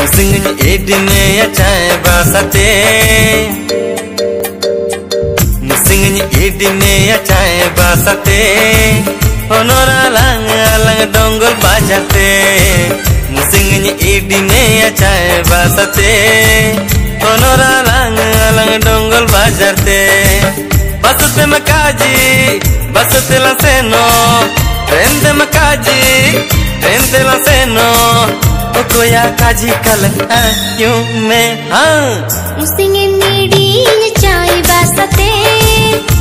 Musingnya edine ya cai basate. Musingnya edine ya cai basate. Honor alang alang donggol bajate. Musingnya edine ya cai basate. Honor alang alang donggol bajate. Basute makaji, basute la seno. Rende makaji, rende la seno. Koya kaji kal ayu me Musingnya edine ya cai basate.